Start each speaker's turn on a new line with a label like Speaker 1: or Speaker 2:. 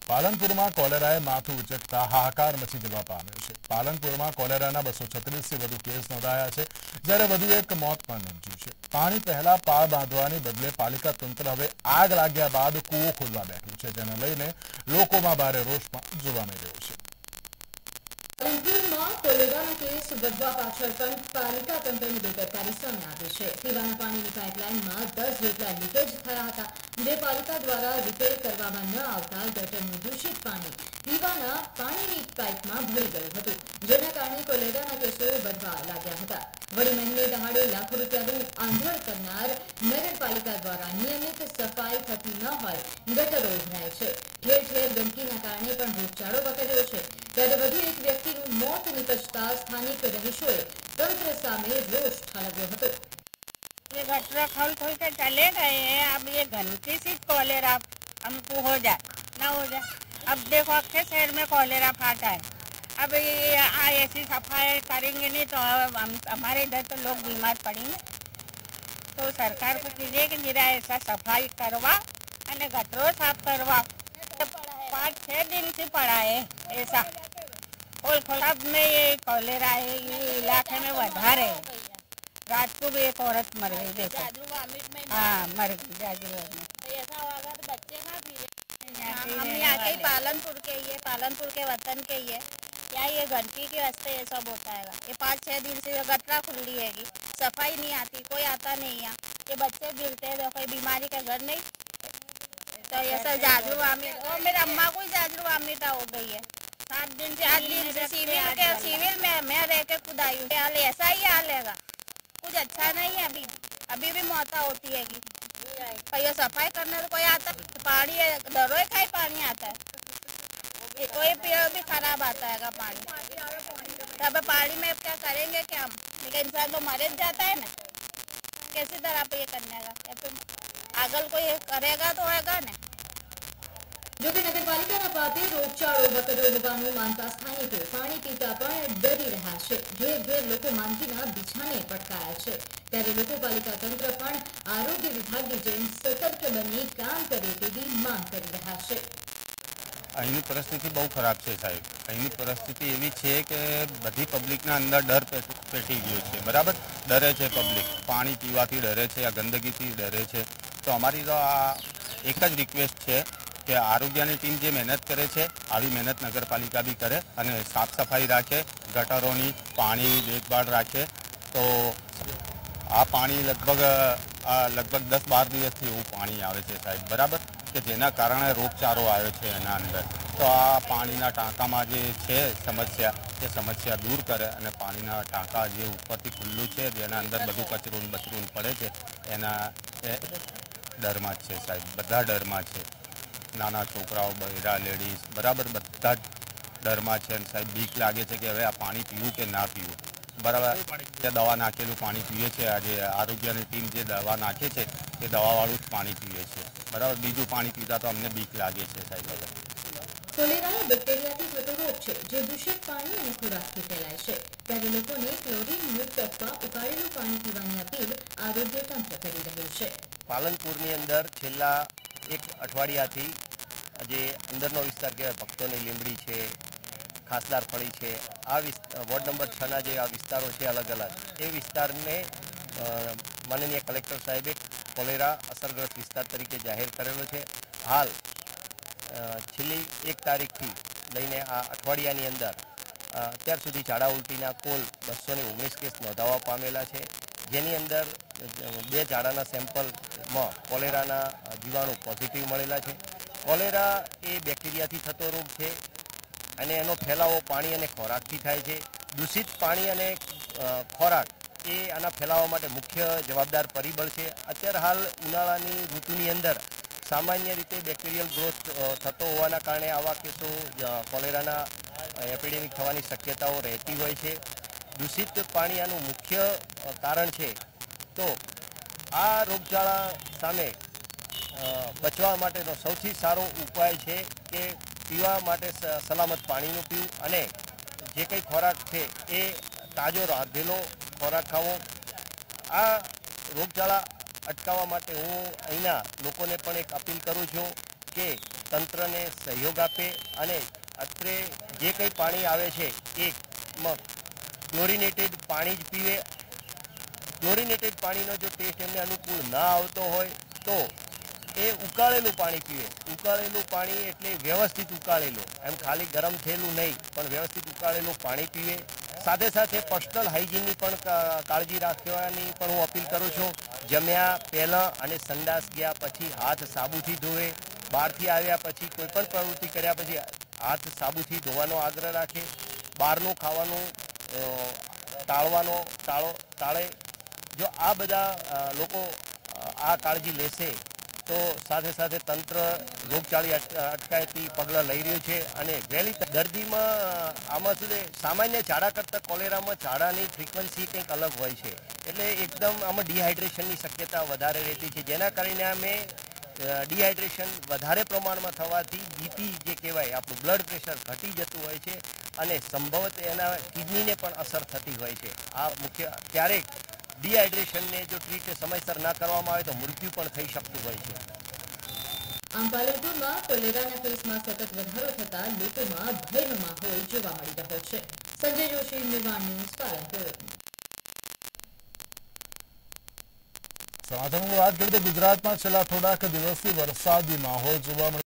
Speaker 1: पालनपुर में कोलेराए माथुं उचकता हाहाकार मची जवा पाम्यो छे। पालनपुर में कोलेराना 236 થી વધુ केस नोंधाया है, જ્યારે વધુ एक मौत पण निपज्યું છે। पाणी पहला पाळ बांधवानी बदले पालिका तंत्र हवे आग लाग्या बाद कूवो खोदवा बेठुं छे, जेने लईने लोकोमां भारे रोष पण जोवा मळी રહ્યો છે।
Speaker 2: पालनपुर कोलेराना केस વધવા પાછળ પણ પાલિકા તંત્રની બેદરકારી સામે આવી છે। પીવાના પાણીની પાઇપલાઇનમાં 10 જેટલા લીકેજ થયા હતા, જે પાલિકા દ્વારા રિપેર કરવામાં ન આવતા ગટરનું દૂષિત પાણી પીવાના પાણીની પાઇપમાં ભળી ગયું હતું, જેના કારણે કોલેરાના કેસો વધવા લાગ્યા હતા। વળી મહિને દહાડે લાખો રૂપિયાનું આંધણ કરનાર નગરપાલિકા દ્વારા નિયમિત સફાઈ થતી ન હોય ગટરો ઉભરાય છે। ઠેર ઠેર ગંદકીના કારણે પણ રોગચાળો વકર્યો છે। ત્યારે વધુ એક વ્યક્તિનું મોત निपजता स्थानिक रहीशोए तंत्र सामे रोष ठालव्यो हतो।
Speaker 3: ये गटर खोल खोल के चले गए हैं, अब ये गंदगी से कॉलेरा हमको हो जाए ना हो जाए। अब देखो अक्खे शहर में कॉलेरा फाटा है, अब ये ऐसी सफाई करेंगे नहीं तो हमारे इधर तो लोग बीमार पड़ेंगे। तो सरकार को कीजिए कि जरा ऐसा सफाई करवा और गटरों साफ करवा। 5-6 दिन से पड़ा है ऐसा खोल खोल। अब में ये कॉलेरा है, ये इलाके में વધારે है। रात को भी एक औरत मर गई, देखो। हाँ, मर गई जाजरू में।
Speaker 4: ऐसा होगा तो बच्चे कहाँ पी रहे?
Speaker 3: हम
Speaker 4: यहाँ के पालनपुर के ही है, पालनपुर के वतन के ही है। क्या ये गंदगी के वास्ते ये सब होता है? ये 5-6 दिन से गटरा खुली हैगी, सफाई नहीं आती, कोई आता नहीं है। ये बच्चे गिरते हैं तो कोई बीमारी का घर नहीं। तो ये सब जाजरू वामिट, और मेरे अम्मा को ही जाजरू वामिटा हो गई है। 7 दिन से 8 दिन से सिविल में मैं रह के खुद आई हूँ। हाल ऐसा ही हाल है, कुछ अच्छा नहीं है। अभी भी मौता होती है कि कहीं सफाई करने तो कोई आता है, पानी डरो का ही पानी आता है, कोई पेड़ भी खराब आता है पानी। तब पानी में क्या करेंगे क्या हम? लेकिन इंसान तो मर जाता है ना, कैसी तरह पे ये करने का? अगर कोई करेगा तो होगा ना।
Speaker 2: जो कि नगरपालिकाना पापे रोगचाळो वकर्यो होવાનું માનતા સ્થાનિકો પાણી પીતા પણ ડરી રહ્યા છે। ઘેર ઘેર લોકો માંદગીના બીછાને પટકાયા છે, ત્યારે લોકપાલિકા તંત્ર પણ આરોગ્ય વિભાગની જેમ સતર્ક બની કામ કરે તેવી માંગ કરી રહ્યા છે।
Speaker 5: અહીંની પરિસ્થિતિ બહુ ખરાબ છે સાહેબ। અહીંની પરિસ્થિતિ એવી છે કે બધી પબ્લિકના અંદર ડર પેટી ગયો છે, બરાબર? ડરે છે પબ્લિક, પાણી પીવાથી ડરે છે, આ ગંદકીથી ડરે છે। તો અમારી તો આ એક જ રિક્વેસ્ટ છે કે આરોગ્યની ટીમ જે મહેનત કરે છે આવી મહેનત નગરપાલિકા બી કરે અને સાફ સફાઈ રાખે, ગટરોની પાણી દેખભાળ રાખે। તો આ પાણી લગભગ 10-12 દિવસથી એવું પાણી આવે છે સાહેબ, બરાબર? કે જેના કારણે રોગચાળો આવ્યો છે એના અંદર। તો આ પાણીના ટાંકામાં જે છે સમસ્યા, એ સમસ્યા દૂર કરે અને પાણીના ટાંકા જે ઉપરથી ખુલ્લું છે જેના અંદર બધું કચરું બચરું પડે છે એના ડરમાં જ છે સાહેબ, બધા ડરમાં છે। નાના છોકરાઓ, બહેરા, લેડીઝ, બરાબર બધા જ ડરમાં છે સાહેબ। બીક લાગે છે કે હવે આ પાણી પીવું કે ના પીવું, બરાબર? જે દવા નાખેલું પાણી પીએ છે, આજે આરોગ્યની ટીમ જે દવા નાખે છે એ દવાવાળું જ પાણી પીએ છે, બરાબર? બીજું પાણી પીતા તો અમને બીક લાગે છે સાહેબ।
Speaker 2: કોલેરા બેક્ટેરિયાથી થતો રોગ છે, જે દૂષિત પાણી અને ખોરાકથી ફેલાય છે, ત્યારે લોકોને ક્લોરીન મુક્ત અથવા ઉકાળેલું પાણી પીવાની અપીલ આરોગ્ય તંત્ર કરી રહ્યું છે।
Speaker 6: પાલનપુરની અંદર છેલ્લા એક અઠવાડિયાથી જે અંદરનો વિસ્તાર કહેવાય, ભક્તોની લીંબડી છે, ખાસદાર ફળી છે, આ વોર્ડ નંબર 6ના જે આ વિસ્તારો છે અલગ અલગ, એ વિસ્તારને માનનીય કલેક્ટર સાહેબે કોલેરા અસરગ્રસ્ત વિસ્તાર તરીકે જાહેર કરેલો છે। હાલ છેલ્લી 1 તારીખથી લઈને આ અઠવાડિયાની અંદર અત્યાર સુધી ઝાડા ઉલટીના કુલ 219 કેસ નોંધાવા પામેલા છે, જેની અંદર 2 ઝાડાના સેમ્પલમાં કોલેરાના જીવાણુ પોઝિટિવ મળેલા છે। કોલેરા એ બેક્ટેરિયાથી થતો રોગ છે અને એનો ફેલાવો પાણી અને ખોરાકથી થાય છે। દૂષિત પાણી અને ખોરાક એ આના ફેલાવા માટે મુખ્ય જવાબદાર પરિબળ છે। અત્યારે હાલ ઉનાળાની ઋતુની અંદર સામાન્ય રીતે બેક્ટેરિયલ ગ્રોથ થતો હોવાના કારણે આવા કેસો કોલેરાના એપિડેમિક થવાની શક્યતાઓ રહેતી હોય છે। દૂષિત પાણી આનું મુખ્ય કારણ છે। તો આ રોગચાળા સામે બચવા માટેનો સૌથી સારો ઉપાય છે કે પીવા માટે સલામત પાણીનું પીવું અને જે કંઈ ખોરાક છે એ તાજો રાંધેલો ખોરાક ખાવો। આ રોગચાળા અટકાવવા માટે હું અહીંના લોકોને પણ એક અપીલ કરું છું કે તંત્રને સહયોગ આપે અને અત્રે જે કંઈ પાણી આવે છે એ ક્લોરિનેટેડ પાણી જ પીવે. ક્લોરિનેટેડ પાણીનો જો ટેસ્ટ એમને અનુકૂળ ના આવતો હોય તો એ ઉકાળેલું પાણી પીવે. ઉકાળેલું પાણી એટલે વ્યવસ્થિત ઉકાળેલું, એમ ખાલી ગરમ થયેલું નહીં, પણ વ્યવસ્થિત ઉકાળેલું પાણી પીવે. સાથે સાથે પર્સનલ હાઇજીનની પણ કાળજી રાખવાની પણ હું અપીલ કરું છું. જમ્યા પહેલાં અને સંડાસ ગયા પછી હાથ સાબુથી ધોવે. બહારથી આવ્યા પછી કોઈ પણ પ્રવૃત્તિ કર્યા પછી હાથ સાબુથી ધોવાનો આગ્રહ રાખે. બહારનું ખાવાનું ટાળે. જો આ બધા લોકો આ કાળજી લેશે તો સાથે સાથે તંત્ર રોગચાળી અટકાયતી પગલાં લઈ રહ્યું છે અને વહેલી દર્દીમાં આમાં શું છે, સામાન્ય ઝાડા કરતાં કોલેરામાં ઝાડાની ફ્રીક્વન્સી કંઈક અલગ હોય છે. એટલે એકદમ આમાં ડિહાઇડ્રેશનની શક્યતા વધારે રહેતી છે, જેના કારણે અમે ડિહાઇડ્રેશન વધારે પ્રમાણમાં થવાથી બીપી જે કહેવાય આપણું બ્લડ પ્રેશર ઘટી જતું હોય છે અને સંભવત એના કિડનીને પણ અસર થતી હોય છે. આ મુખ્ય ક્યારેક ડિહાઇડ્રેશનને જો ટ્રીટ સમયસર ના કરવામાં આવે તો મૃત્યુ પણ થઈ શકતું હોય છે.
Speaker 2: આમ પાલનપુરમાં કોલેરાના કેસમાં સતત વધારો થતા લોકોમાં ભયનો માહોલ જોવા મળી રહ્યો છે. સંજય જોશી, નિર્માણ ન્યૂઝ, પાલનપુર.
Speaker 1: સમાચારની વાત કરીએ તો ગુજરાતમાં છેલ્લા થોડાક દિવસથી વરસાદી માહોલ જોવા મળ્યો.